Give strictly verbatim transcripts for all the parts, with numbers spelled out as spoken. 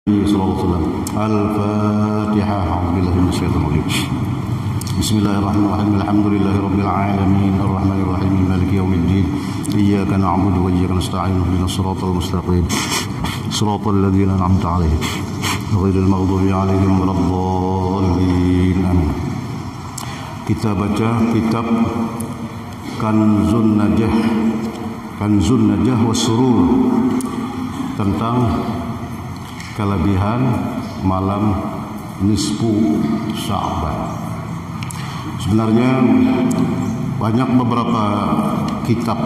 صلى الله عليه وسلم. الفاتحة. أعوذ بالله من الشيطان الرجيم. بسم الله الرحمن الرحيم. الحمد لله رب العالمين الرحمن الرحيم مالك يوم الدين إياك نعبد وإياك نستعين اهدنا الصراط المستقيم صراط الذين أنعمت عليهم غير المغضوب عليهم ولا الضالين. Amin. Kita baca kitab Kanzun Najah Kanzun Najah Wassurur tentang kelebihan malam nisfu Sya'ban. Sebenarnya banyak beberapa kitab,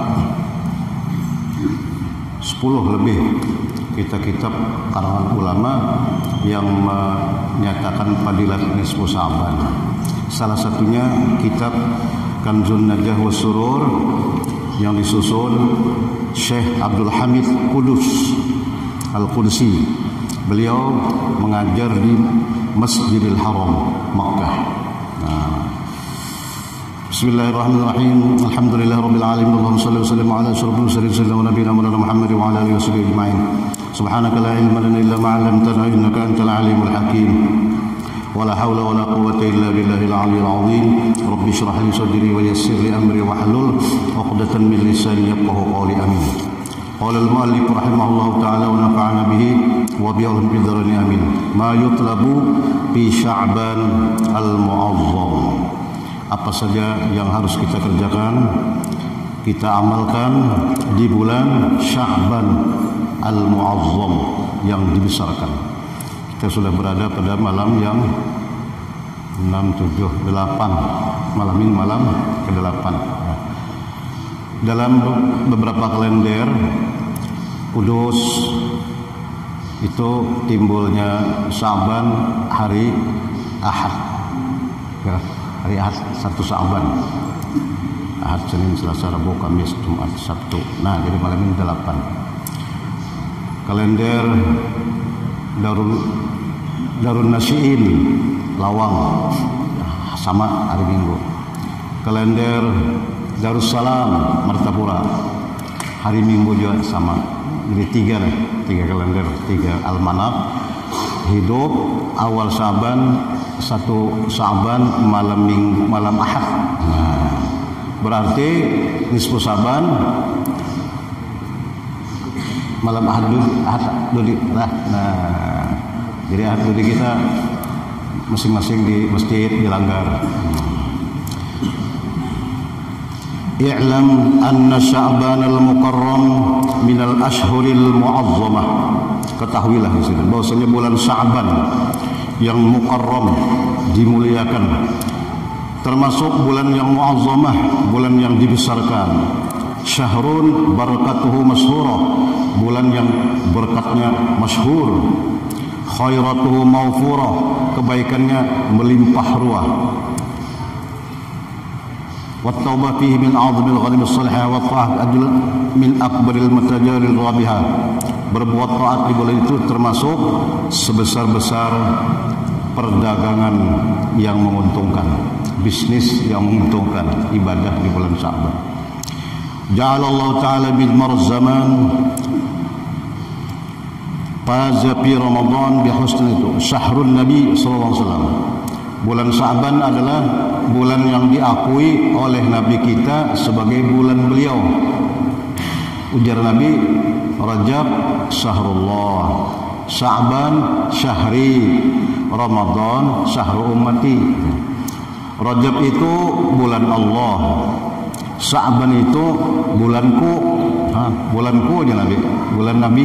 sepuluh lebih kitab-kitab karangan ulama yang menyatakan fadilat nisfu Sya'ban. Salah satunya kitab Kanzun Najah Wassurur yang disusun Syekh Abdul Hamid Qudus Al-Qudsi. Beliau mengajar di Masjidil Haram Makkah. Nah. Bismillahirrahmanirrahim. Alhamdulillah rabbil alamin. Allahumma shalli wa sallim ala asyrafil mursalin sayyidina nabiyina Muhammad wa ala alihi washabihi ajma'in. Subhanaka la ilma lana illa ma 'allamtana innaka antal alimul hakim. Wala haula wala quwwata illa billahil aliyyil azim. Rabbi shrah li sadri wa yassir li amri wahlul 'uqdatam min lisani yafqahu qawli. Amin. Qala al-mu'allif rahimahullahu ta'ala wa nafa'ana bihi wa bi'ahum bidharani amin. Ma yutlabu fi Sya'ban al-mu'azzam. Apa saja yang harus kita kerjakan, kita amalkan di bulan Sya'ban al-mu'azzam yang dibesarkan. Kita sudah berada pada malam yang enam, tujuh, delapan. Malam ini malam ke delapan. Dalam beberapa kalender Kudus itu timbulnya Sya'ban hari Ahad, ya, hari Ahad satu Sya'ban, Ahad, Senin, Selasa, Rabu, Kamis, Jumat, Sabtu. Nah, jadi malam ini delapan. Kalender Darul Darun Nasiin Lawang sama hari Minggu. Kalender Darussalam Martapura hari Minggu juga sama. Jadi tiga nih, tiga kalender, tiga almanak hidup. Awal Sya'ban satu Sya'ban malam Minggu, malam Ahad. Nah, berarti nisfu Sya'ban malam Ahad dulu, Ahad dulu. Nah, nah, jadi Ahad dulu kita masing-masing di masjid dilanggar. I'lam anna Sya'ban al-mukarram min al-ashhuril mu'azzamah. Ketahuilah di sini bahwasanya bulan Sya'ban yang mukarram, dimuliakan, termasuk bulan yang mu'azzamah, bulan yang dibesarkan. Syahrun barakatuhu masyhurah, bulan yang berkatnya masyhur. Khairatuhu mawfurah, kebaikannya melimpah ruah. Wat-taubah fihi min a'zamil ghanim as-salihah wa ta'at ajl min akbaril matajaril rabihah. Berbuat taat di bulan itu termasuk sebesar-besar perdagangan yang menguntungkan, bisnis yang menguntungkan, ibadah di bulan Sya'ban. Ja'alallahu ta'ala bidmar zaman faza fi Ramadan bi husni itu syahrun Nabi sallallahu alaihi wasallam. Bulan Sya'ban adalah bulan yang diakui oleh Nabi kita sebagai bulan beliau. Ujar Nabi, Rajab syahrullah, Sya'ban syahri, Ramadan syahru ummati. Rajab itu bulan Allah, Sya'ban itu bulanku, ha, bulanku aja Nabi, bulan Nabi.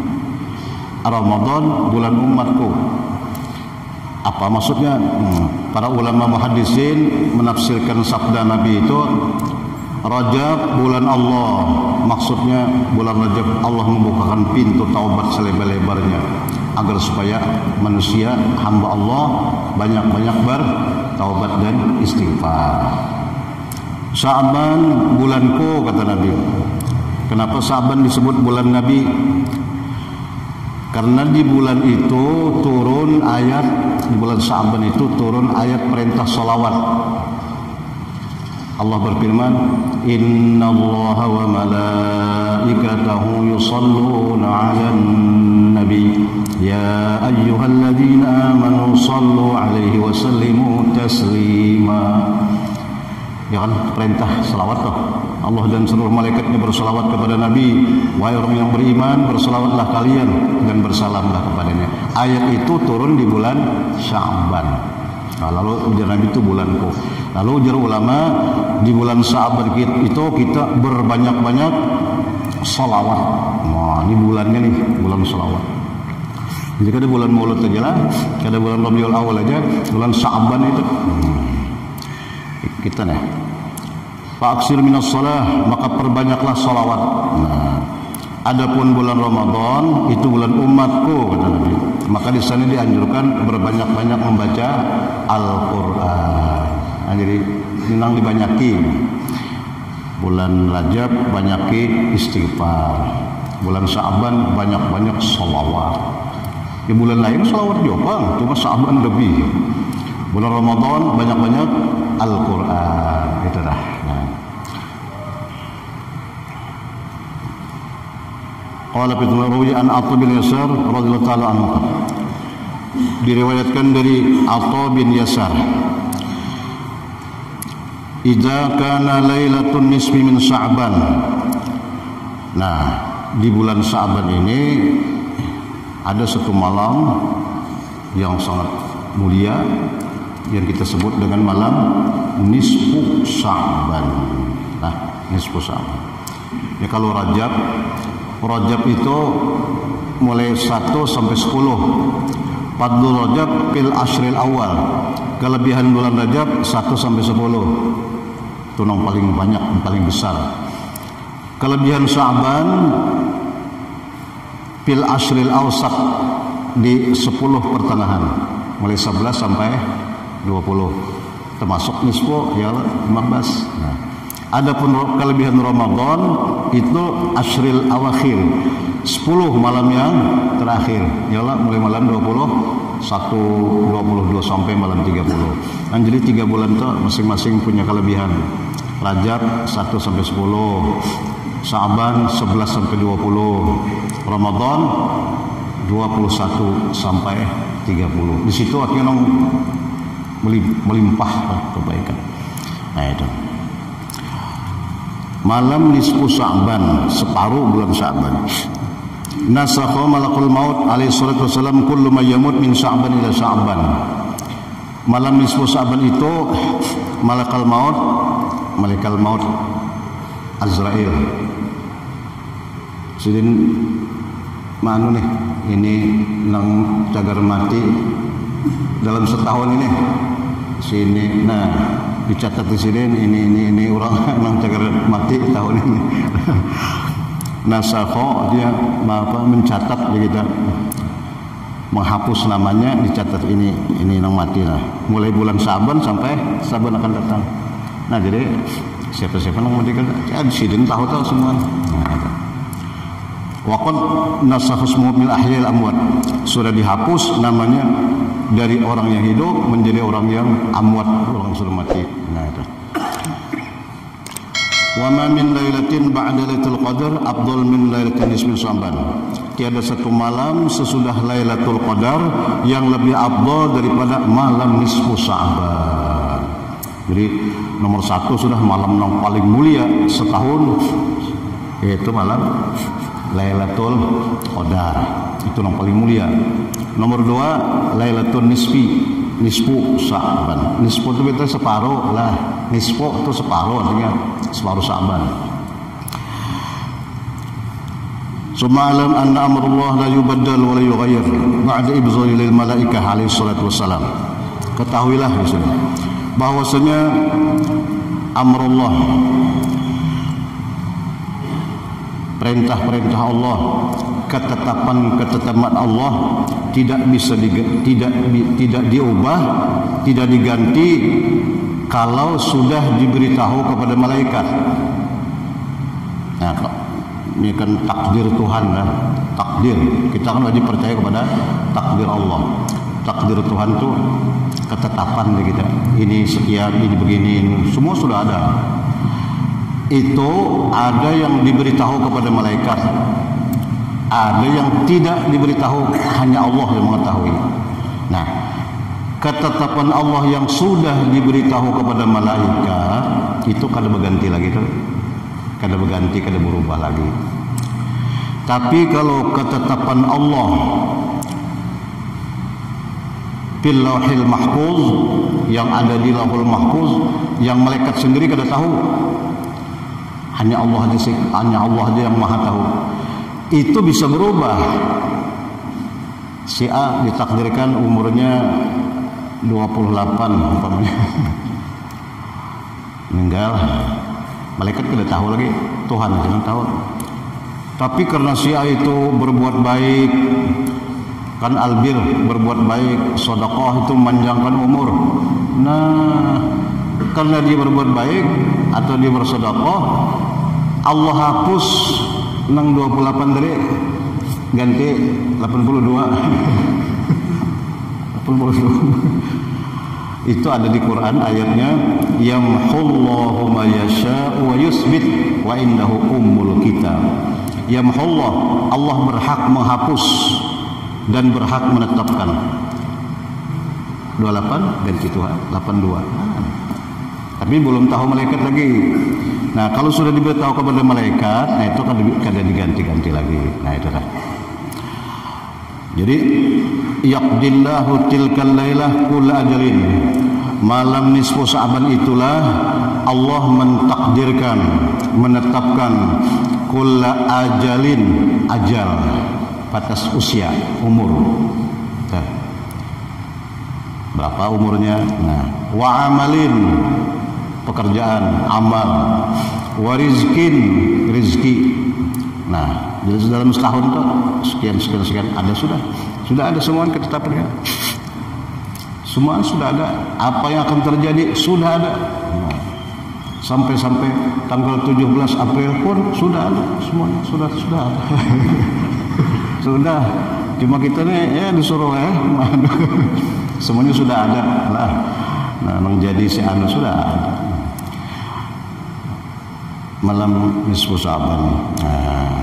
Ramadan bulan umatku. Apa maksudnya? Hmm. Para ulama muhaddisin menafsirkan sabda Nabi itu, Rajab bulan Allah, maksudnya bulan Rajab Allah membukakan pintu taubat selebar-lebarnya agar supaya manusia hamba Allah banyak-banyak bertaubat dan istighfar. Sya'ban bulanku, kata Nabi. Kenapa Sya'ban disebut bulan Nabi? Karena di bulan itu turun ayat, di bulan Sya'ban itu turun ayat perintah sholawat. Allah berfirman, innallaha wa malaikatahu yusalluna 'alan nabi ya ayyuhalladzina amanu sallu 'alaihi wa sallimu taslima. Ya kan, perintah selawat tuh. Allah dan seluruh malaikatnya berselawat kepada Nabi. Wahai orang yang beriman, berselawatlah kalian dan bersalamlah kepadanya. Ayat itu turun di bulan Sya'ban. Nah, lalu ujar Nabi itu bulanku. Lalu ujar ulama, di bulan Sya'ban itu kita berbanyak-banyak salawat. Nah, ini bulannya nih, bulan salawat. Jadi kada bulan Maulud aja lah, kada bulan Rabiul Awal aja, bulan Sya'ban itu. Hmm. Kita nih. Fa'aksir minas shalah, maka perbanyaklah salawat. Nah, adapun bulan Ramadan itu bulan umatku kata Nabi. Maka di sana dianjurkan berbanyak-banyak membaca Al-Qur'an. Nah, jadi senang dibanyaki. Bulan Rajab banyaki istighfar. Bulan Sya'ban banyak-banyak salawat. Di bulan lain salawat juga, cuma Sya'ban lebih. Bulan Ramadan banyak-banyak Al-Qur'an. Itu dah. Nah. Qala fi rawi an Atha bin Yasar radhiyallahu ta'ala anhu. Diriwayatkan dari Atha bin Yasar. Idza kana lailatun nisfi min Sya'ban. Nah, di bulan Sya'ban ini ada satu malam yang sangat mulia yang kita sebut dengan malam nisfu Sya'ban. Nah, nisfu Sya'ban. Ya kalau Rajab Rajab itu mulai satu sampai sepuluh. Fadlul Rajab fil ashril awal. Kelebihan bulan Rajab satu sampai sepuluh. Itu yang paling banyak, yang paling besar. Kelebihan Sya'ban fil ashril awsat, di sepuluh pertengahan. Mulai sebelas sampai dua puluh. Termasuk nisfu ya lima belas. Nah. Adapun kelebihan Ramadan itu ashril awakhir, sepuluh malam yang terakhir. Ialah mulai malam dua puluh satu, dua puluh dua sampai malam tiga puluh. Dan jadi tiga bulan itu masing-masing punya kelebihan. Rajab satu sampai sepuluh, Sya'ban sebelas sampai dua puluh, Ramadan dua puluh satu sampai tiga puluh. Di situ akhirnya melimpah kebaikan. Nah itu. Malam nisfu Sya'ban, separuh bulan Sya'ban. Nasakha malakul maut alaihi salatu wasalam kullu may yamut min Sya'ban ila Sya'ban. Malam nisfu Sya'ban itu malakal maut, malakal maut Azrail. Sidin manu nih, ini nang cagar mati dalam setahun ini. Sini, nah dicatat di sini ini ini ini orang yang cagar mati tahun ini. Nasakho dia apa mencatat begitu, menghapus namanya, dicatat ini ini yang mati lah. Mulai bulan Sya'ban sampai Sya'ban akan datang. Nah jadi siapa-siapa yang mati kan ya sidin tahu tahu semua. Nah, waqad nasakha ismuhu min ahya'il amwat, sudah dihapus namanya dari orang yang hidup menjadi orang yang amwat, orang sudah mati. Nah itu. Wa ma min lailatin ba'da lailatul qadar afdal min lailatin nisfi Sya'ban. Tiada satu malam sesudah Lailatul Qadar yang lebih afdal daripada malam nisfu Sya'ban. Jadi nomor satu sudah malam yang paling mulia setahun, yaitu malam Lailatul Qadar. Itu yang paling mulia. Nomor dua Lailatul Nisfi, nisfu Sya'ban. Nisfu itu berarti separuh lah. Nisfu itu separuh, artinya separuh Sya'ban. Summa alam anna amrullah la yubaddal wa la yughayyir ba'da ibzali lil malaikah alaihi salatu wassalam. Ketahuilah di sini bahwasanya amrullah, perintah-perintah Allah, ketetapan-ketetapan Allah tidak bisa di, tidak tidak diubah, tidak diganti kalau sudah diberitahu kepada malaikat. Nah, ini kan takdir Tuhan lah, takdir. Kita kan wajib percaya kepada takdir Allah. takdir Tuhan tuh ketetapan di kita. Ini sekian, ini begini, ini. Semua sudah ada. Itu ada yang diberitahu kepada malaikat, ada yang tidak diberitahu, hanya Allah yang mengetahui. Nah, ketetapan Allah yang sudah diberitahu kepada malaikat itu kada berganti lagi tuh, kada berganti, kada berubah lagi. Tapi kalau ketetapan Allah fil lauhil mahfuz, yang ada di lauhul mahfuz, yang malaikat sendiri kada tahu, hanya Allah aja sih, hanya Allah aja yang maha tahu. Itu bisa berubah. Si A ditakdirkan umurnya dua puluh delapan umpamanya, meninggal, malaikat kada tahu lagi, Tuhan yang tahu. Tapi karena si A itu berbuat baik, kan albir, berbuat baik, sedekah itu memanjangkan umur. Nah, karena dia berbuat baik atau dia bersedekah, Allah hapus nang dua puluh delapan dari ganti delapan puluh dua. delapan puluh dua. Itu ada di Quran ayatnya, yamhullahu ma yasha'u wa yusbit wa indahu ummul kitab. Yamhullah, Allah berhak menghapus dan berhak menetapkan. dua puluh delapan ganti Tuhan delapan puluh dua. Tapi belum tahu malaikat lagi. Nah, kalau sudah diberitahu kepada malaikat, nah itu kan kada diganti-ganti lagi. Nah, itu kan. Jadi yaqdillahu tilkal lailah kull ajalin. Malam nisfu Sa'ban itulah Allah mentakdirkan, menetapkan kulla ajalin, ajal, batas usia, umur. Nah, berapa umurnya? Nah, wa amalin, pekerjaan, amal, wa rizkin, rizki. Nah, jadi dalam setahun tuh sekian sekian sekian ada sudah, sudah ada semua ketetapannya. Semua sudah ada. Apa yang akan terjadi sudah ada. Nah, sampai-sampai tanggal tujuh belas April pun sudah ada, semuanya sudah sudah ada. Sudah. Cuma kita nih ya disuruh ya. Semuanya sudah ada lah. Nah, menjadi si anu sudah ada. Malam nisfu Sa'ban. Nah,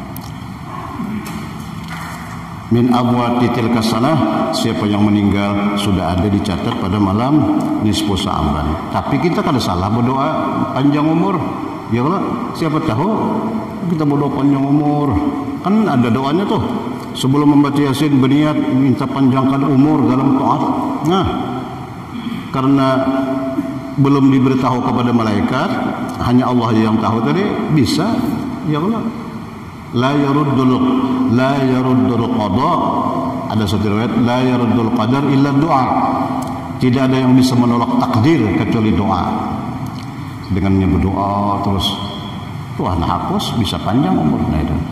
min abwati tilka sanah, siapa yang meninggal sudah ada dicatat pada malam nisfu Sa'ban. Tapi kita kada salah berdoa panjang umur. Ya Allah, siapa tahu kita berdoa panjang umur. Kan ada doanya tuh. Sebelum membaca Yasin berniat minta panjangkan umur dalam taat. Nah, karena belum diberitahu kepada malaikat, hanya Allah yang tahu tadi, bisa. Ya Allah, la yaruddul la yaruddul qada, ada satu riwayat la yaruddul qadar illa doa. Tidak ada yang bisa menolak takdir kecuali doa. Dengan berdoa terus Tuhan hapus, bisa panjang umurnya itu.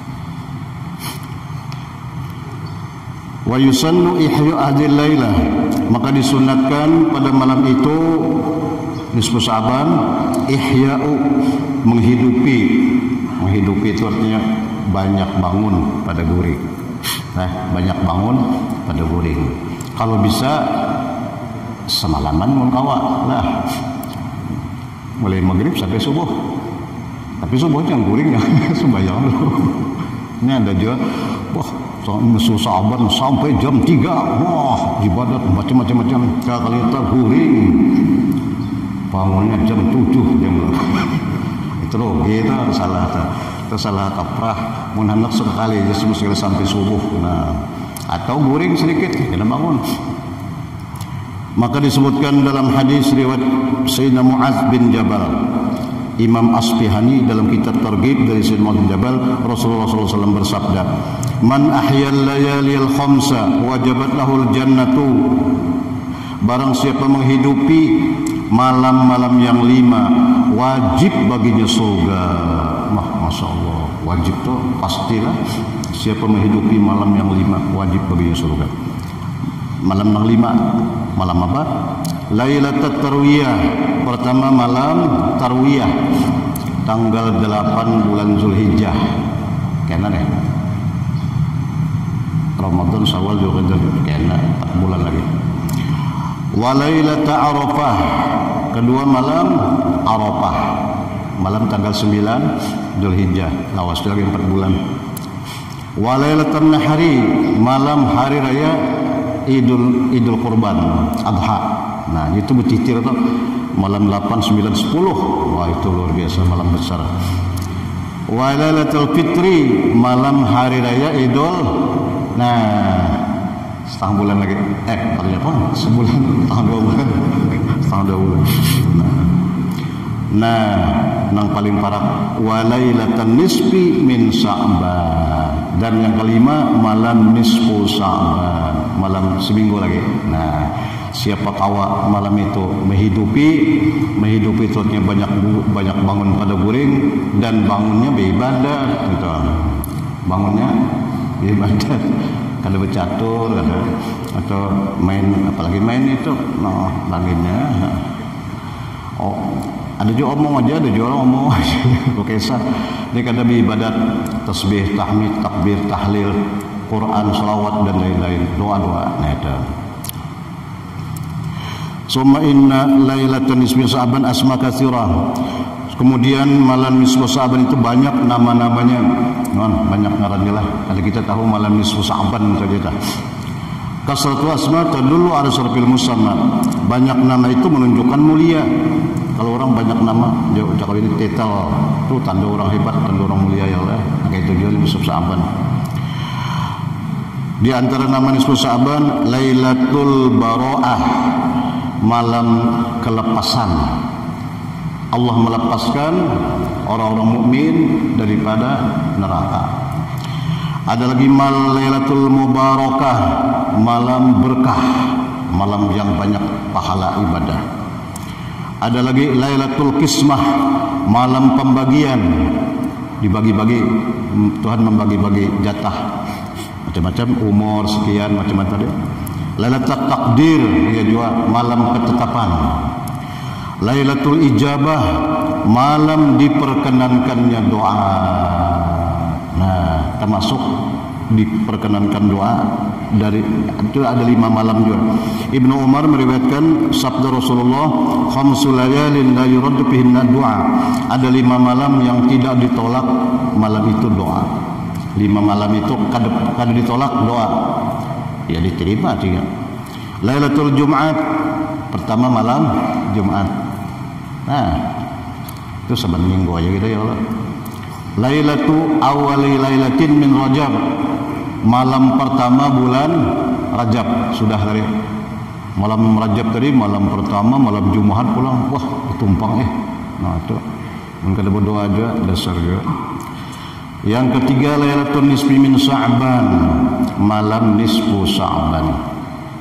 Wa yusannu ihya hadhil lailah, maka disunatkan pada malam itu nisfu Sa'ban ihya'u, menghidupi. Menghidupi itu artinya banyak bangun pada guring. Nah, banyak bangun pada guring. Kalau bisa semalaman mun kawa lah. Mulai maghrib sampai subuh. Tapi subuh jangan guring ya, sembahyang dulu. Ini ada juga, wah, nisfu Sa'ban sampai jam tiga. Wah, ibadat macam-macam, kali terguring. Bangunnya jam tujuh jam itu loh, kita salah kita salah kaprah, mun hendak sekali aja sekali sampai subuh. Nah, atau guring sedikit kena bangun. Maka disebutkan dalam hadis riwayat Sayyidina Mu'adz bin Jabal, Imam Asbihani dalam kitab Targhib dari Sayyidina Mu'adz bin Jabal, Rasulullah sallallahu alaihi wasallam bersabda, man ahyal layalil khamsa wajabat lahul jannatu, barang siapa menghidupi malam-malam yang lima, wajib baginya surga. Wah, Masya Allah, wajib tuh pastilah. Siapa menghidupi malam yang lima, wajib baginya surga. Malam yang lima, malam apa? Lailatul Tarwiyah. Pertama malam Tarwiyah, tanggal delapan bulan Zulhijjah. Kena deh. Ramadan, Syawal, Dzulhijjah, kena empat bulan lagi. Wa lailata Arafah, kedua malam Arafah, malam tanggal sembilan Dzulhijjah, lawas lagi empat bulan. Wa lailatan nahri, malam hari raya Idul Idul Kurban, Adha. Nah, itu bertitir tuh malam delapan, sembilan, sepuluh. Wah, itu luar biasa, malam besar. Wa lailatul fitri, malam hari raya Idul. Nah, setengah bulan lagi. Eh, artinya apa? Sebulan, setengah dua bulan. Setengah dua bulan. Nah, nah yang paling parah wa lailatan nisfi min Sya'ban, dan yang kelima malam nisfu Sya'ban, malam seminggu lagi. Nah, siapa kawa malam itu menghidupi menghidupi tuanya banyak banyak bangun pada guring dan bangunnya beribadah gitu. Bangunnya beribadah, kada bercatur kada atau main, apalagi main itu noh banginnya. Oh, ada juga omong aja, ada juga orang omong aja. Kisah dia kada beribadat, tasbih, tahmid, takbir, tahlil, Quran, salawat dan lain-lain, doa-doa. Nah itu. Summa inna lailatan nisfi Sya'ban asma katsirah. Kemudian malam nisfu Sya'ban itu banyak nama-namanya. Non, banyak ngarannya lah. Kalau kita tahu malam nisfu Sya'ban saja dah. Kasratu asma tadullu ala syarafil musamma. Banyak nama itu menunjukkan mulia. Kalau orang banyak nama, dia ucap ini tetal, itu tanda orang hebat, tanda orang mulia ya Allah. Kayak itu dia nisfu Sya'ban. Di antara nama nisfu Sya'ban Lailatul Bara'ah, malam kelepasan. Allah melepaskan orang-orang mukmin daripada neraka. Ada lagi mal Lailatul Mubarakah, malam berkah, malam yang banyak pahala ibadah. Ada lagi Lailatul Qismah, malam pembagian, dibagi-bagi, Tuhan membagi-bagi jatah macam-macam, umur sekian macam-macam tadi. Lailatul Takdir, ya juga malam ketetapan. Lailatul Ijabah, malam diperkenankannya doa. Nah, termasuk diperkenankan doa dari itu ada lima malam juga. Ibnu Umar meriwayatkan sabda Rasulullah, khamsul layalin la yuraddu fihinna du'a. Ada lima malam yang tidak ditolak malam itu doa. Lima malam itu kada kada ditolak doa. Ya diterima juga. Lailatul Jumat, pertama malam Jumat. Nah, itu saban minggu aja gitu ya Allah. Lailatu awali lailatin min Rajab, malam pertama bulan Rajab. Sudah dari malam Rajab tadi, malam pertama, malam Jumat pulang. Wah, tumpang eh. Nah, itu mungkin ada berdoa aja dasar juga. Yang ketiga Lailatul Nisfi min Sya'ban, malam nisfu Sya'ban.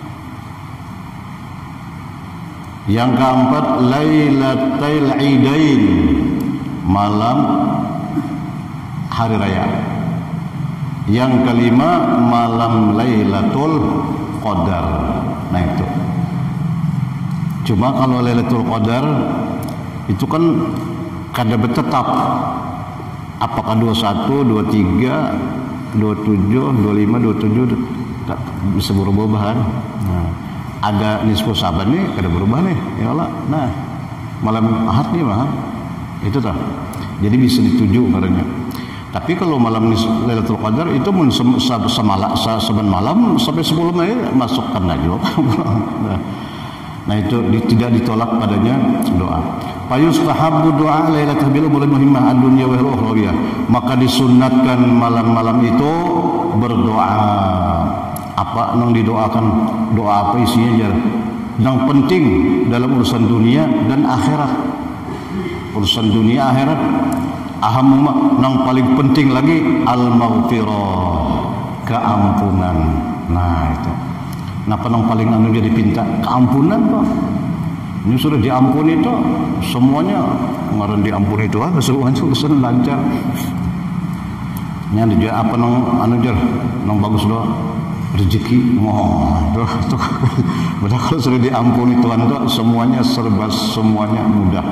Yang keempat Lailatul Idain, malam hari raya. Yang kelima malam Lailatul Qadar. Nah itu. Cuma kalau Lailatul Qadar itu kan kada bertetap. Apakah dua puluh satu, dua puluh tiga, dua puluh tujuh, dua puluh lima, dua puluh tujuh bisa berubah kan? Nah, ada nisfu Sya'ban nih kada berubah nih. Ya Allah. Nah, malam Ahad nih mah. Itu tah. Jadi bisa dituju karena. Tapi kalau malam Lailatul Qadar itu mun semalam saban malam sampai sepuluh menit masukkan aja. Nah, nah itu di, tidak ditolak padanya doa. Fayustahabbu doa Lailatul bil umur muhimmah ad-dunya wal ukhrawiyah. Maka disunatkan malam-malam itu berdoa. Apa nang didoakan? Doa apa isinya jar? Yang penting dalam urusan dunia dan akhirat. Urusan dunia akhirat. Aham nang paling penting lagi al-maghfirah, keampunan. Nah itu. Napa nang paling anu jadi pinta keampunan kok. Ini sudah diampuni itu semuanya ngaran diampuni itu ah keseluruhan urusan lancar. Ini ada juga apa nang anu jar nang bagus doa rezeki moh tuh tuh. Padahal kalau sudah diampuni Tuhan itu semuanya serba semuanya mudah.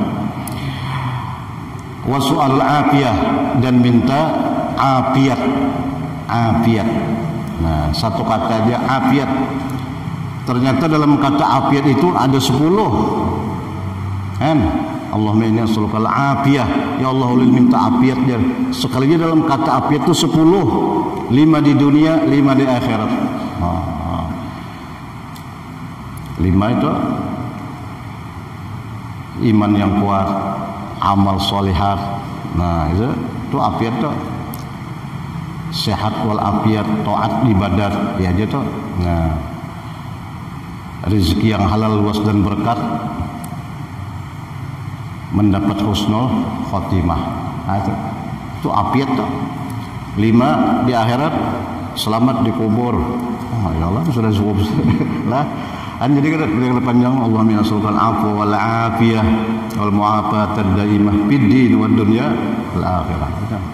Wasu'al afiyah, dan minta afiat. Afiat Nah, satu kata dia afiat. Ternyata dalam kata afiat itu ada sepuluh. Kan? Allahumma inni as'aluka al-afiyah. Ya Allah, ulil minta afiat dia. Sekalinya dalam kata afiat itu sepuluh. Lima di dunia, lima di akhirat. Nah, lima itu iman yang kuat, amal solihat. Nah, itu itu afiat tuh. Sehat wal afiat, taat ibadat, ya aja tuh. Nah, rezeki yang halal, luas dan berkat, mendapat husnul khotimah. Nah, itu, itu afiat tuh. Lima di akhirat, selamat di kubur. Oh, ya Allah, sudah cukup lah. An jadi kada bila panjang Allahumma nas'aluka al-'afwa wal 'afiyah wal mu'afata ad-daimah fid din wad dunya wal akhirah.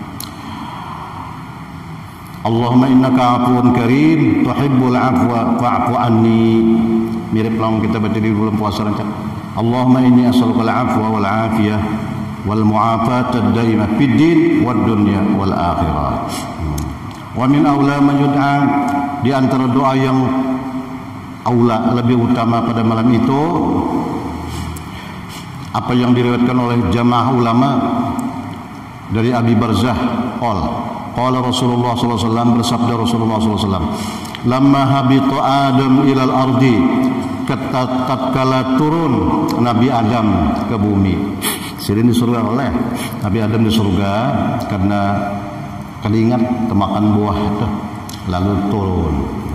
Allahumma innaka 'afuwun karim tuhibbul 'afwa fa'fu anni. Mirip lang kita baca di bulan puasa rancak. Allahumma inni as'aluka al-'afwa wal 'afiyah wal mu'afata ad-daimah fid din wad dunya wal akhirah. Wa min aula ma yud'a, di antara doa yang aula lebih utama pada malam itu apa yang diriwayatkan oleh jamaah ulama dari Abi Barzah qala qala Rasulullah sallallahu alaihi wasallam, bersabda Rasulullah sallallahu alaihi wasallam, lamma habita Adam ilal ardi, tatkala turun Nabi Adam ke bumi. Sini di surga oleh Nabi Adam di surga karena kelingat temakan buah itu lalu turun.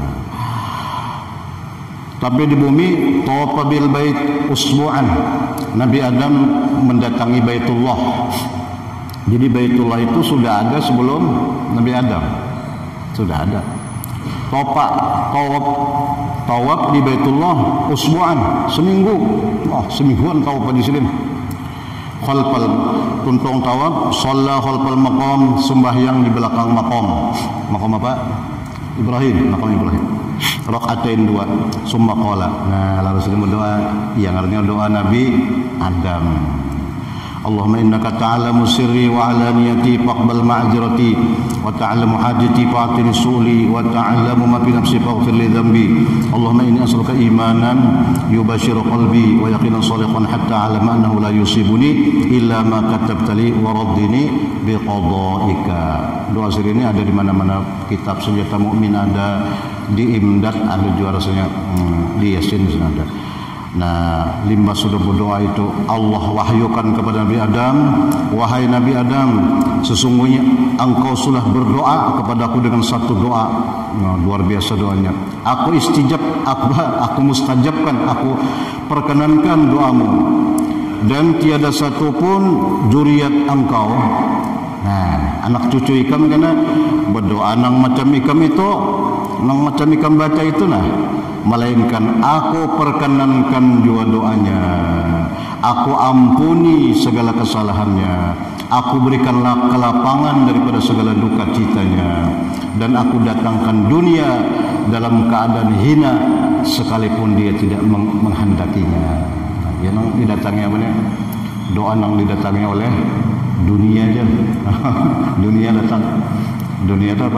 Tapi di bumi tawafa bil bait usbu'an. Nabi Adam mendatangi Baitullah. Jadi Baitullah itu sudah ada sebelum Nabi Adam. Sudah ada. Topa, tawaf, tawaf di Baitullah usbu'an, seminggu. Oh, semingguan tawaf di sini. Khalfal tuntung tawaf, shalla khalfal maqam, sembahyang di belakang maqam. Maqam apa? Ibrahim, maqam Ibrahim. Rakaatain dua, summa qala. Nah, lalu sudah berdoa yang artinya doa Nabi Adam. Allahumma innaka ta'lamu sirri wa alaniyati faqbal ma'zirati wa ta'lamu hajati fa'atini su'li wa ta'lamu ma fi nafsi faghfir li dhanbi. Allahumma inni as'aluka imanan yubashiru qalbi wa yaqinan shalihan hatta a'lama annahu la yusibuni illa ma katabta li wa raddini bi qada'ika. Doa sirri ini ada di mana-mana kitab senjata mukmin, ada di Imdad, ada juga rasanya hmm, di Yasin ada. Nah, limbah sudah berdoa itu Allah wahyukan kepada Nabi Adam, wahai Nabi Adam, sesungguhnya engkau sudah berdoa kepadaku dengan satu doa. Nah, luar biasa doanya. Aku istijab, aku, aku mustajabkan, aku perkenankan doamu, dan tiada satupun zuriat engkau. Nah, anak cucu ikam karena berdoa nang macam ikam itu, nang macam ikam baca itu nah, melainkan aku perkenankan juga doanya, aku ampuni segala kesalahannya, aku berikanlah kelapangan daripada segala duka citanya, dan aku datangkan dunia dalam keadaan hina sekalipun dia tidak meng menghendakinya. Nah, dia nang didatangi apa nih? Doa nang didatangi oleh dunia aja. Dunia datang. Dunia itu apa?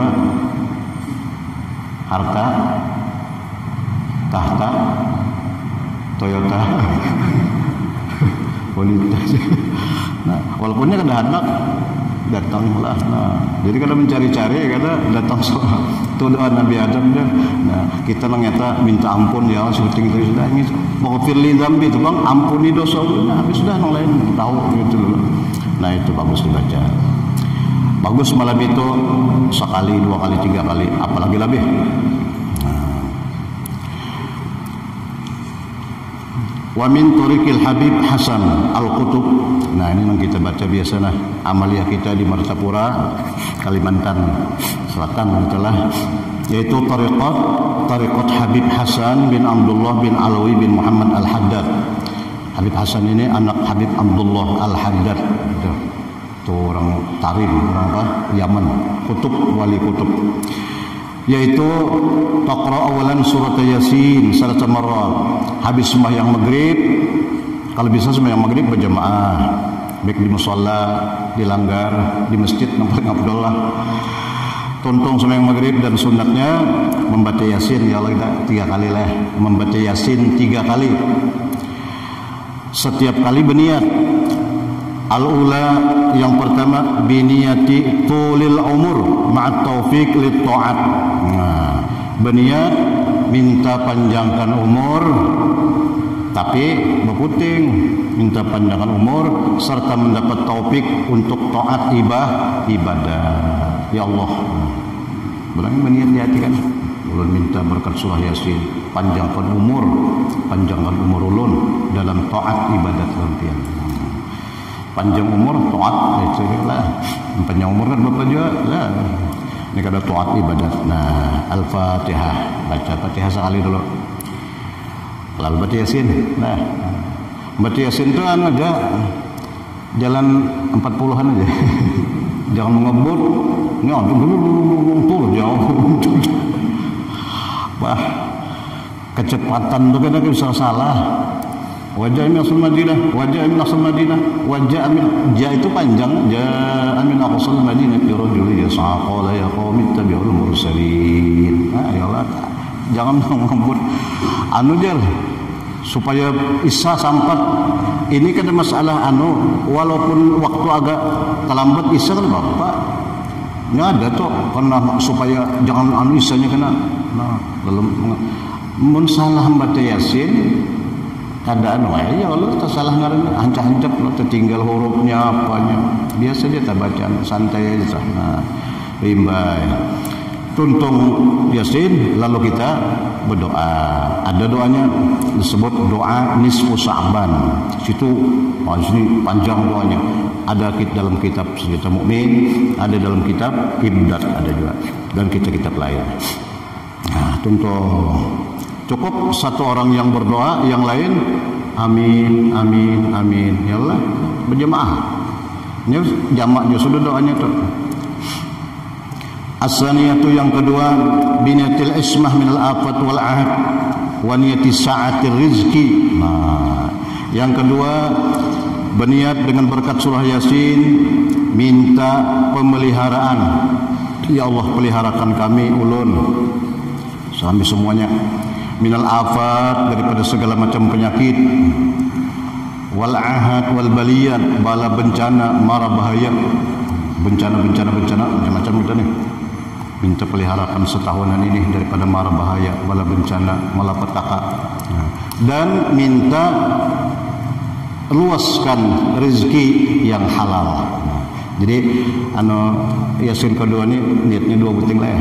Harta, tahta, Toyota, wanita. Nah, walaupun dia kada hendak datanglah. Nah, jadi kada mencari-cari, kada datang soal. Itu doa Nabi Adam dia. Nah, kita ternyata minta ampun ya, seperti itu sudah ini. Maghfirli dzambi itu bang, ampuni dosa. Nah, habis sudah yang lain tahu gitu loh. Nah, itu bagus dibaca. Bagus malam itu sekali, dua kali, tiga kali, apalagi lebih. Wa min tariqil Habib Hasan Al-Qutub. Nah, ini yang kita baca biasa nah, amaliyah kita di Martapura, Kalimantan Selatan itulah, yaitu tariqat tariqat Habib Hasan bin Abdullah bin Alawi bin Muhammad Al-Haddad. Habib Hasan ini anak Habib Abdullah Al-Haddad. Itu, itu orang Tarim, orang apa? Yaman, kutub, wali kutub. Yaitu taqra awalan surat Yasin salasa marrat. Habis sembahyang maghrib, kalau bisa sembahyang maghrib berjamaah, baik di musalla, di langgar, di masjid, nampak Abdullah. tuntung sembahyang maghrib dan sunatnya membaca yasin. Ya Allah, kita tiga kali lah membaca yasin tiga kali. Setiap kali berniat. Al-ula yang pertama biniyati tulil umur ma'at taufiq lit ta'at. Nah, berniat minta panjangkan umur tapi berputing, minta panjangkan umur serta mendapat taufik untuk taat ibadah. Ya Allah, berani berniat di hati kan, ulun minta berkat surah Yasin, panjangkan umur, panjangkan umur ulun dalam taat ibadat lampian. Panjang umur taat itu lah, panjang umur kan bapak juga lah. Ini kada taat ibadat. Nah, Al-Fatihah, baca Fatihah sekali dulu. Lalu baca Yasin. Nah, baca Yasin itu kan ada jalan empat puluhan aja. Jangan mengebut. Ini ada dulu jauh. Bah, kecepatan itu kan bisa salah. Wajah min asal Madinah, wajah min asal Madinah, wajah min ja itu panjang, ja min asal Madinah ya rajul ya saqala ya qaumi tabi'ul mursalin. Nah, ya Allah, jangan mengebut anu jar supaya isa sampat. Ini kan masalah anu walaupun waktu agak terlambat isa kan Bapak. Ini ada tuh karena supaya jangan anu isanya kena. Nah, belum mun salah membaca Yasin keadaan wae ya Allah tersalah ngaran hancap-hancap lo tertinggal hurufnya apanya biasa aja tak bacaan santai aja nah rimbai tuntung Yasin lalu kita berdoa. Ada doanya disebut doa nisfu Sya'ban. Situ oh, sini panjang doanya. Ada dalam kitab Senjata Mukmin, ada dalam kitab Imdad ada juga dan kitab-kitab lain. Nah, tuntung cukup satu orang yang berdoa, yang lain amin, amin, amin. Ya Allah, berjemaah. Ini jamaknya sudah doanya tuh. As-saniyatu yang kedua binatil ismah minal afat wal ahad wa niyati sa'atir rizki. Nah, yang kedua berniat dengan berkat surah Yasin minta pemeliharaan. Ya Allah, peliharakan kami ulun sampai semuanya minal afat daripada segala macam penyakit wal ahad wal baliyat bala bencana mara bahaya bencana-bencana bencana macam-macam kita nih minta peliharakan setahunan ini daripada mara bahaya bala bencana malapetaka dan minta luaskan rezeki yang halal. Jadi anu Yasin kedua ini niatnya dua buting lah ya.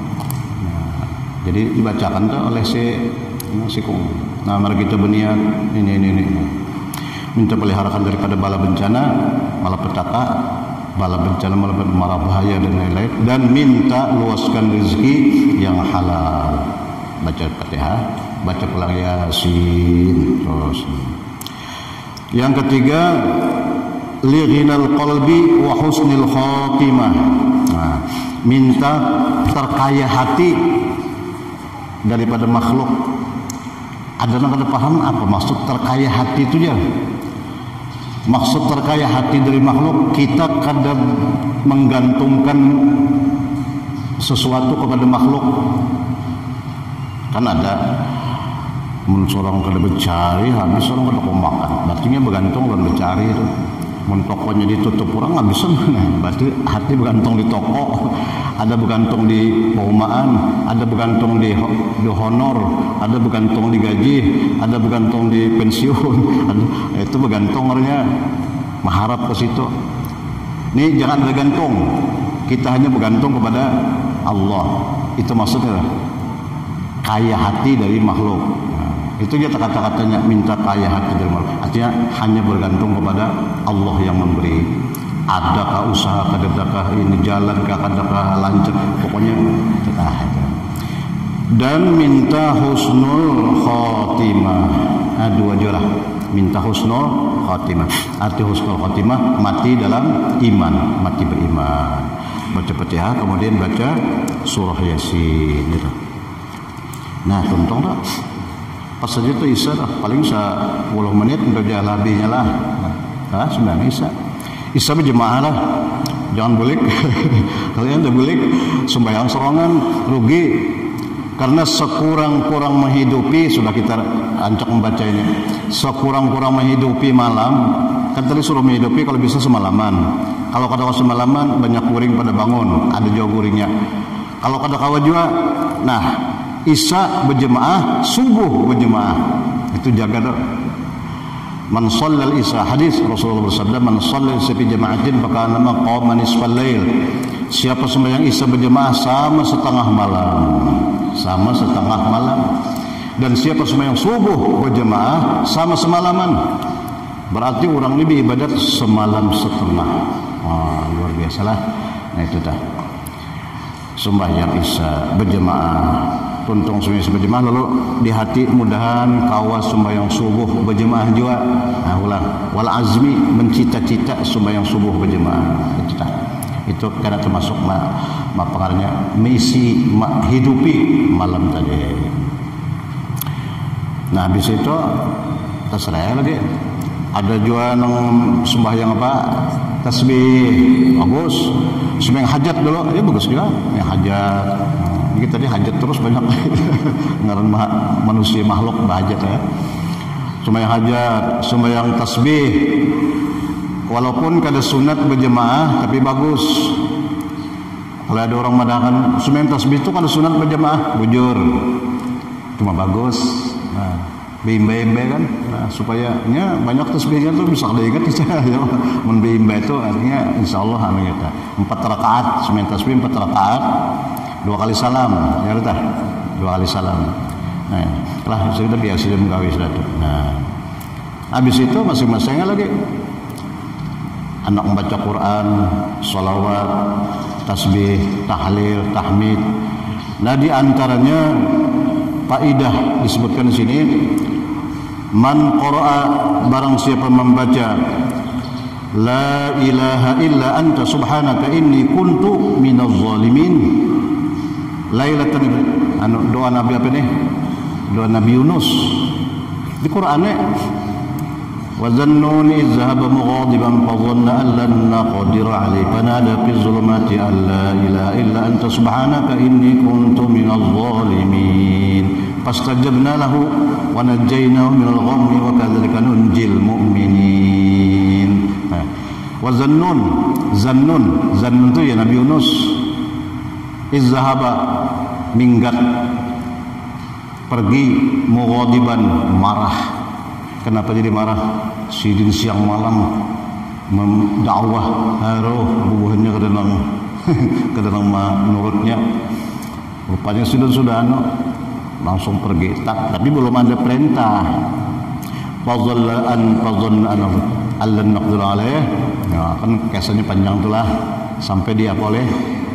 Jadi dibacakan tuh oleh si si kong. Nah, mari kita berniat ini ini ini. Minta peliharakan daripada bala bencana, malapetaka, bala bencana, mara bahaya dan lain-lain dan minta luaskan rezeki yang halal. Baca Fatihah, baca pulang Yasin terus. Yang ketiga lighinal qalbi wa husnil khatimah. Nah, minta terkaya hati daripada makhluk. Ada yang kada paham apa maksud terkaya hati itu ya? Maksud terkaya hati dari makhluk, kita kadang menggantungkan sesuatu kepada makhluk. Kan ada mun seorang kada mencari habis orang kada makan. Berarti bergantung dan mencari itu. Mun tokonya ditutup orang habis mana? Berarti hati bergantung di toko. Ada bergantung di perumahan, ada bergantung di, di honor, ada bergantung di gaji, ada bergantung di pensiun, ada, itu bergantungnya mengharap ke situ. Ini jangan bergantung, kita hanya bergantung kepada Allah. Itu maksudnya kaya hati dari makhluk. Nah, itu dia kata-katanya minta kaya hati dari makhluk. Artinya hanya bergantung kepada Allah yang memberi. Adakah usaha, kadakah ini jalan, kadakah lancar, pokoknya kita aja. Dan minta husnul khotimah. Nah, dua aja lah. Minta husnul khotimah. Arti husnul khotimah mati dalam iman, mati beriman. Baca Fatihah, kemudian baca surah Yasin. Gitu. Nah, tuntung dah. Pas saja tu Isa dah. Paling sepuluh menit untuk jalan lebihnya lah. Nah, sembilan Isa. Isa berjemaah lah jangan bulik. Kalian udah bulik sembahyang serangan rugi. Karena sekurang-kurang menghidupi, sudah kita ancak membaca ini, sekurang-kurang menghidupi malam, kan tadi suruh menghidupi kalau bisa semalaman. Kalau kada semalaman banyak guring pada bangun, ada jauh guringnya. Kalau kada kawa juga, nah isya berjemaah, subuh berjemaah, itu jaga dah. Man shallal isya, hadis Rasulullah bersabda, man shallal isya fi jama'atin maka nama qama nisfal lail. Siapa sembahyang isya berjemaah sama setengah malam, sama setengah malam. Dan siapa sembahyang subuh berjemaah sama semalaman. Berarti orang ini beribadat semalam setengah. Wah, luar biasa lah. Nah itu dah. Sembahyang isya berjemaah, tuntung sembahyang berjemaah, lalu di hati mudahan kawas sembahyang subuh berjemaah juga. Nah ulang, wal azmi mencita-cita sembahyang subuh berjemaah. Itu dah. Itu karena termasuk ma, ma pengarnya misi ma, hidupi malam tadi. Nah habis itu terserah lagi. Ada juga yang sembahyang apa? Tasbih, bagus. Sembahyang hajat dulu, ya bagus juga. Yang hajat, ini tadi hajat terus banyak. Ngaran manusia makhluk bahajat ya. Sembahyang hajat, sembahyang tasbih. Walaupun kada sunat berjemaah, tapi bagus. Kalau ada orang mengatakan sembahyang tasbih itu kada sunat berjemaah, bujur. Cuma bagus. Nah, bimba-bimba kan, nah, supaya nya banyak tasbihnya tuh bisa diingat saja. Men bimba itu artinya insyaallah anu kita empat rakaat, sembahyang tasbih empat rakaat, dua kali salam, ya dah. Dua kali salam. Nah, lah sudah biasa jam gawe sudah. Nah, habis itu masing-masingnya lagi anak membaca Quran, sholawat, tasbih, tahlil, tahmid. Nah di antaranya faidah disebutkan di sini, man qara'a, barang siapa membaca la ilaha illa anta subhanaka inni kuntu minaz zalimin. Lailatan, anu doa Nabi apa nih? Doa Nabi Yunus di Qur'annya. وَظَنُّونِ إِذْ ذَهَبَ مُغَاضِبًا فَظَنَّ أَن لَّن نَّقْدِرَ عَلَيْهِ فَنَادَىٰ فِي الظُّلُمَاتِ أَن لَّا إِلَٰهَ إِلَّا أَنتَ سُبْحَانَكَ إِنِّي كُنتُ مِنَ الظَّالِمِينَ فَاسْتَجَبْنَا لَهُ وَنَجَّيْنَاهُ مِنَ الْغَمِّ وَكَذَلِكَ نُنجِي الْمُؤْمِنِينَ. وَظَنُّونِ, Zannun, Zannun itu ya Nabi Yunus. إِذْ ذَهَبَ, minggat, pergi, mughadiban, marah. Kenapa jadi marah? Sidin siang malam mendakwah haro bubuhannya ke dalam ke dalam menurutnya. Rupanya sudah sudah anu langsung pergi. Tak, tapi belum ada perintah. Fadzalla an fadzanna an allan naqdir alaih. Ya, kan kisahnya panjang itulah sampai dia oleh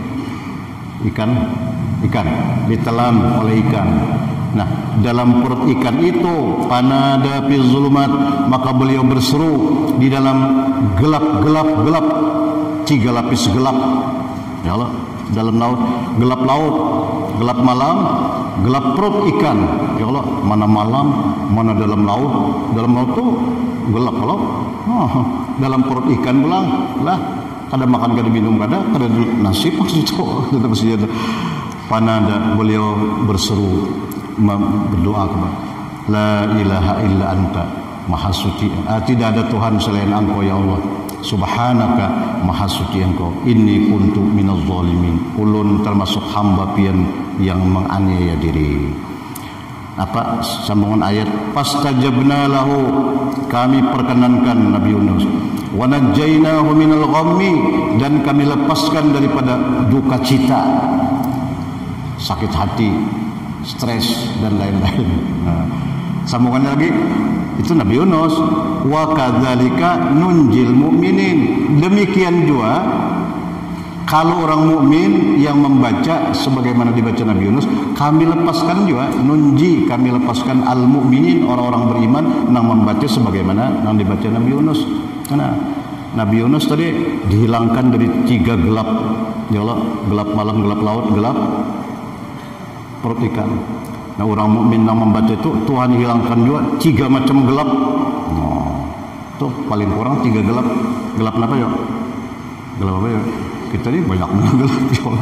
ikan ikan ditelan oleh ikan. Nah, dalam perut ikan itu panada fi zulumat, maka beliau berseru di dalam gelap-gelap-gelap, tiga lapis gelap. Ya Allah, dalam laut, gelap laut, gelap malam, gelap perut ikan. Ya Allah, mana malam, mana dalam laut. Dalam laut tuh gelap laut. Oh, dalam perut ikan pulang lah, kada makan, kada minum, kada kada nasi pas itu. Tetap saja panada, beliau berseru, berdoa kepada la ilaha illa anta, maha suci, ah, tidak ada Tuhan selain engkau ya Allah, subhanaka, maha suci engkau, inni kuntu minaz zalimin, ulun termasuk hamba pian yang menganiaya diri. Apa sambungan ayat? Fastajabna lahu, kami perkenankan Nabi Yunus, wa najjaynahu minal ghammi, dan kami lepaskan daripada duka cita, sakit hati, stres dan lain-lain. Nah, sambungannya lagi itu Nabi Yunus, wa kadzalika nunjil mu'minin, demikian juga kalau orang mukmin yang membaca sebagaimana dibaca Nabi Yunus, kami lepaskan juga, nunji, kami lepaskan al-mu'minin, orang-orang beriman yang membaca sebagaimana yang dibaca Nabi Yunus. Nah, Nabi Yunus tadi dihilangkan dari tiga gelap, ya Allah, gelap malam, gelap laut, gelap perut ikan. Nah, orang mukmin yang membaca itu Tuhan hilangkan juga tiga macam gelap. Nah, tuh paling kurang tiga gelap. Gelap apa ya? Gelap apa ya? Kita ini banyak gelap.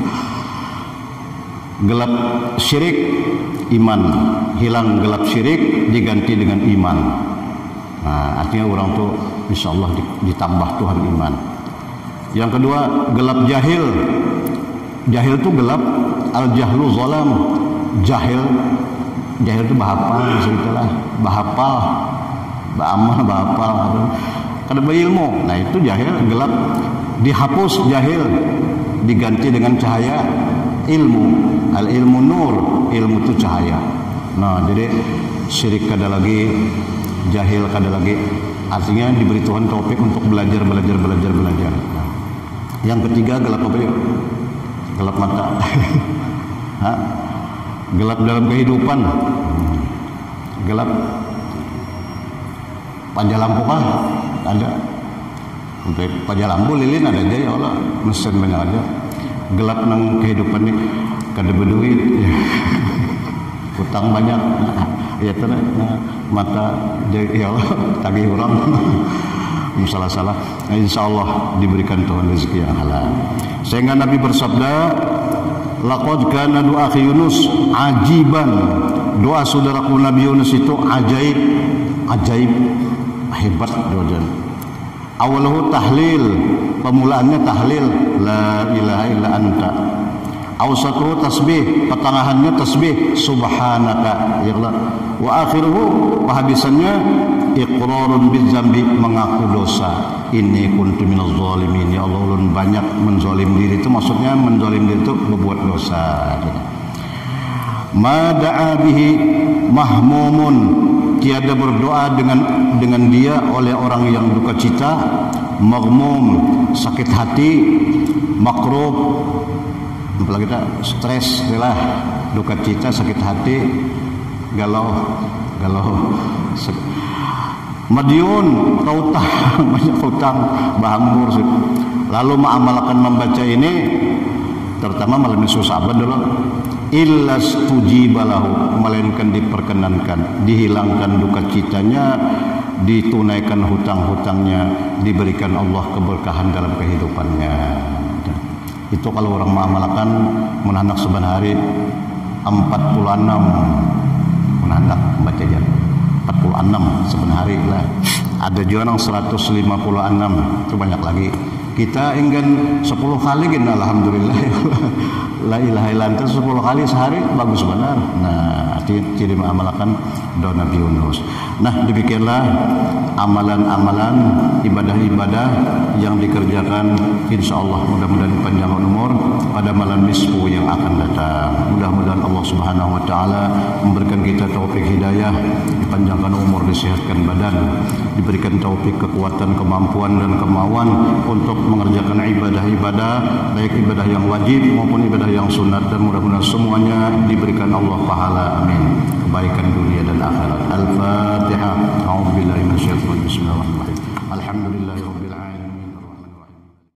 Gelap syirik, iman. Hilang gelap syirik, diganti dengan iman. Nah, artinya orang tuh insya Allah ditambah Tuhan iman. Yang kedua, gelap jahil. Jahil itu gelap, al-jahlu zalam. Jahil, jahil itu bahapal, segitulah. Bahapal, baamal, bahapal. Kada berilmu. Nah itu jahil, gelap. Dihapus jahil, diganti dengan cahaya ilmu. Al-ilmu nur, ilmu itu cahaya. Nah jadi syirik kada lagi, jahil kada lagi. Artinya diberi Tuhan taufik untuk belajar, belajar, belajar, belajar. Nah, yang ketiga gelap apa yuk? Gelap mata. Hah? Gelap dalam kehidupan. Gelap panjang lampu kah? Ada. Untuk panjang lampu lilin ada aja ya Allah. Mesin banyak aja. Gelap nang kehidupan ini kada berduit. Hutang banyak. Ya terus mata ya Allah tagih orang. Salah-salah. Nah, insya Allah diberikan Tuhan rezeki yang halal. Sehingga Nabi bersabda, laqad kana doa Yunus ajiban. Doa saudaraku Nabi Yunus itu ajaib, ajaib, hebat doa. Awaluhu tahlil, pemulaannya tahlil, la ilaha illa anta. Awsatuhu tasbih, pertengahannya tasbih, subhanaka ya Allah. Wa akhiruhu, penghabisannya iqrarun bidzambi, mengaku dosa. Inni kuntu minaz zalimin, ya Allah ulun banyak menzalim diri, itu maksudnya menzalim diri itu berbuat dosa. Ma da'a bihi mahmumun, tiada berdoa dengan dengan dia oleh orang yang duka cita, maghmum sakit hati, makrub apalagi kita stres lah, duka cita, sakit hati, galau, galau, madyun, tautah, banyak hutang, bahambur. Lalu mengamalkan membaca ini, terutama malam isu sahabat dulu, illas tujibalahu, melainkan diperkenankan, dihilangkan duka citanya, ditunaikan hutang-hutangnya, diberikan Allah keberkahan dalam kehidupannya. Itu kalau orang mengamalkan menanak sebenarnya empat puluh enam menanak baca aja empat puluh enam sebenarnya lah. Ada juga yang seratus lima puluh enam, itu banyak lagi. Kita ingin sepuluh kali gini, alhamdulillah. La ilaha illallah sepuluh kali sehari bagus benar. Nah, ciri mengamalkan doa Nabi Yunus. Nah, demikianlah amalan-amalan ibadah-ibadah yang dikerjakan, insyaallah mudah-mudahan panjang umur pada malam nisfu yang akan datang. Mudah-mudahan Allah Subhanahu wa taala memberikan kita taufik hidayah, dipanjangkan umur, disehatkan badan, diberikan taufik, kekuatan, kemampuan dan kemauan untuk mengerjakan ibadah-ibadah, baik ibadah yang wajib maupun ibadah yang sunat, dan mudah-mudahan semuanya diberikan Allah pahala, amin, kebaikan dunia dan akhirat. Al-Fatihah. A'udzubillahi minasyaitonir rajim. Bismillahirrahmanirrahim. Alhamdulillahirabbil